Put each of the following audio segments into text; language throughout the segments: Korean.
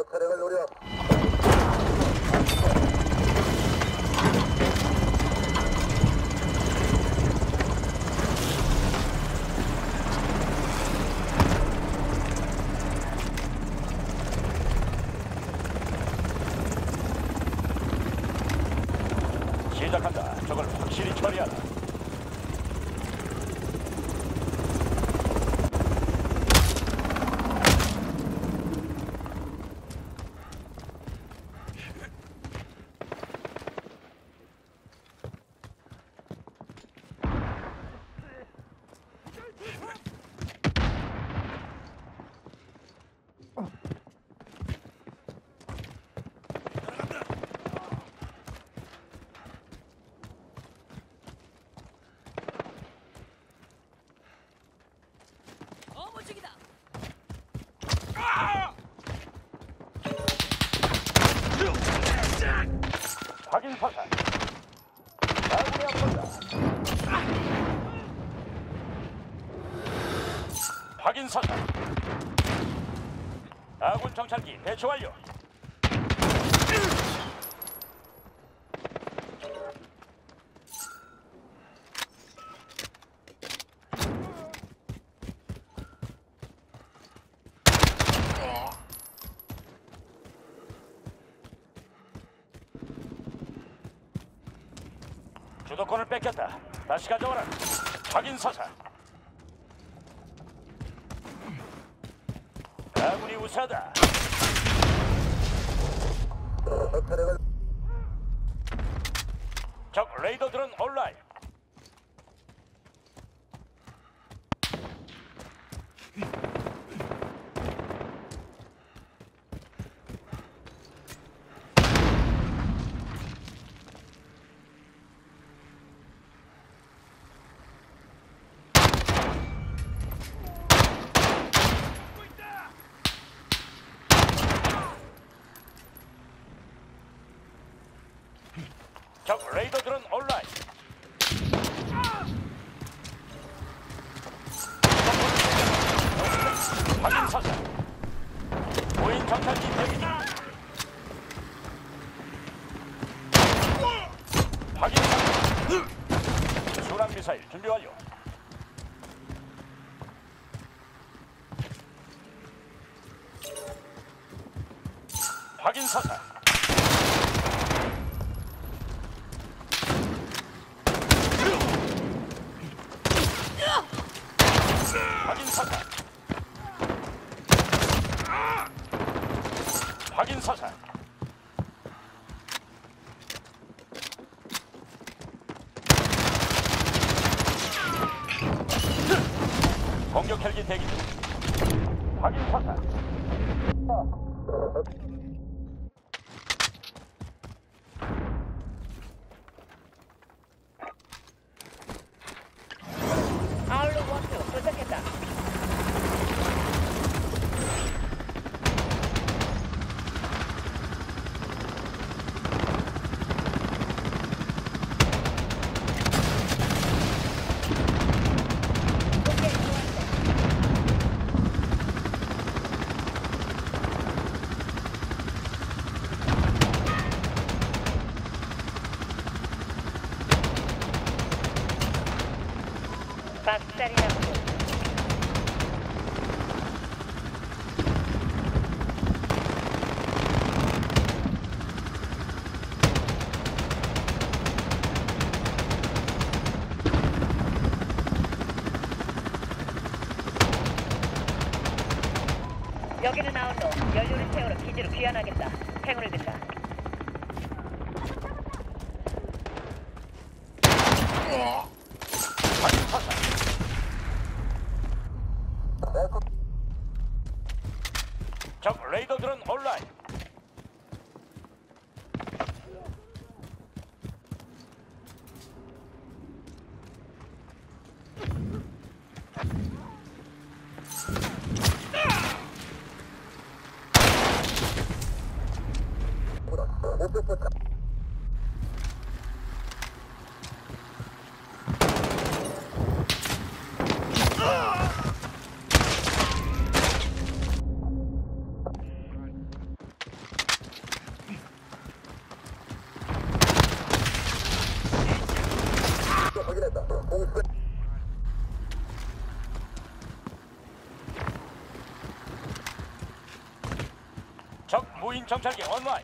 차량을 노려. 시작한다. 저걸 확실히 처리하라. 확인 사살. 아군이 앞선다. 확인 사살. 아군 정찰기 배치 완료. 주도권을 뺏겼다. 다시 가져와라. 확인 사살. 아군이 우세하다. 차량을 적 레이더들은 온라인. 적 레이더들은 온라인. 확인 사살. 무인 정찰기 대기 중. 확인 사살. 순항 미사일 준비 완료. 확인 사살. 확인 사살. 확인 사살. 공격 헬기 대기 중. 확인 사살. 아울러 원투 도착했다. 박살이라고. 여기는 아울러. 연료를 채우러 기지로 귀환하겠다. 행운을 빈다. 확인 사살. 적 레이더들은 온라인. 확인했다. 공수 적 무인 정찰기 온라인.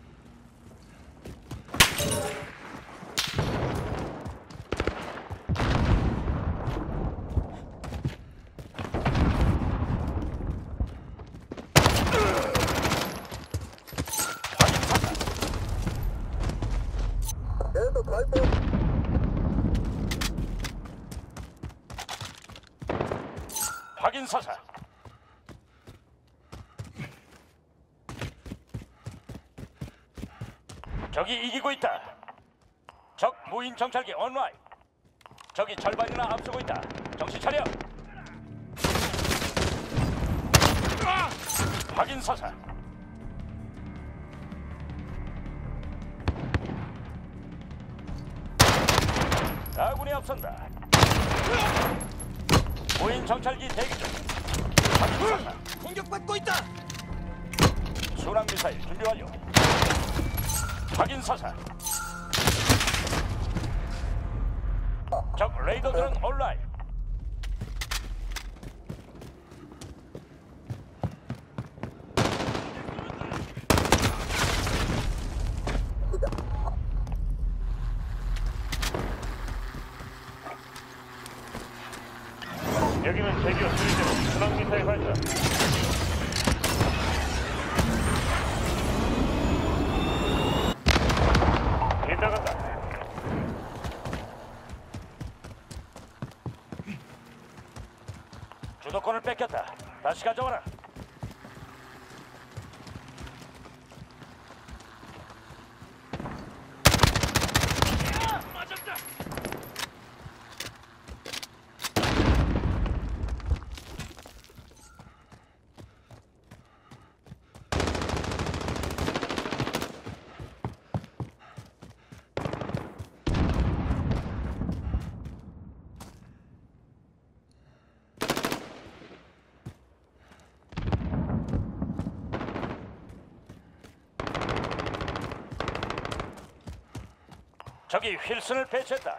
계속 발포. 확인 사살. 적이 이기고 있다. 적 무인 정찰기 온라인. 적이 절반이나 앞서고 있다. 정신 차려. 확인 사살. 아군이 앞선다. 무인 정찰기 대기 중. 확인 사살. 공격받고 있다. 순항 미사일 준비 완료. 확인 사살. 적 레이더들은 온라인. 여기는 제기어 수리대로 순항 미사일 발사. 빗나간다. 주도권을 뺏겼다. 다시 가져와라. 적이 휠슨을 배치했다.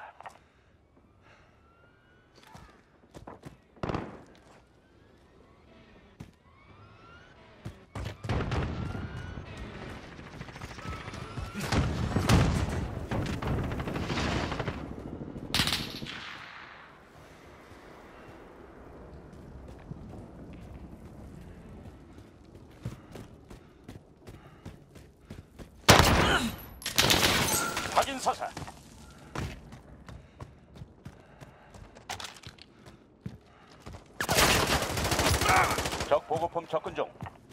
확인 사살. 적 보급품 접근 중.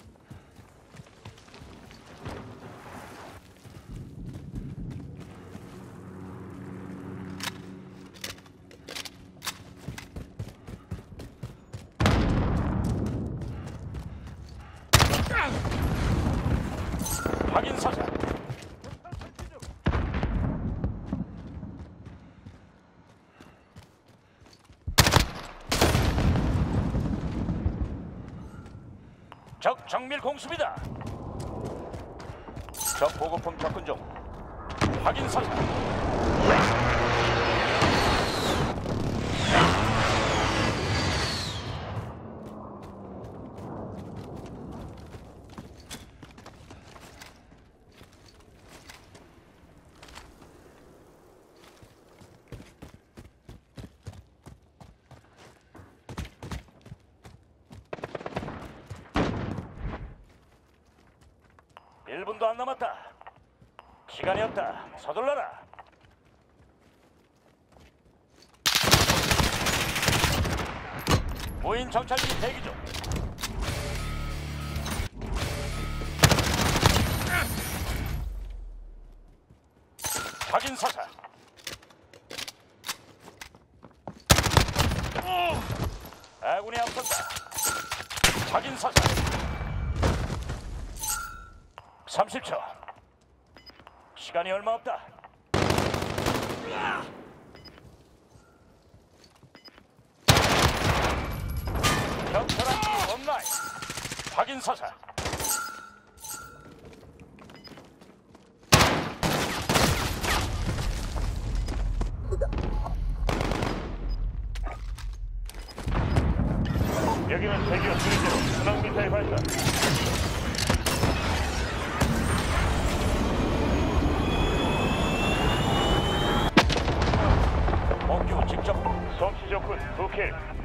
확인 사살. 적 정밀 공습이다. 적 보급품 접근 중. 확인 사살. 일 분도 안 남았다. 시간이 없다. 서둘러라. 무인 정찰기 대기 중. 확인 사살. 아군이 앞섰다. 확인 사살. 30초. 시간이 얼마 없다. 적혈압기 온라인. 확인 사살. 여기는 제기어 수리대로 순항 미사일 발사. 목표 직접. 솜씨 좋군. 2킬.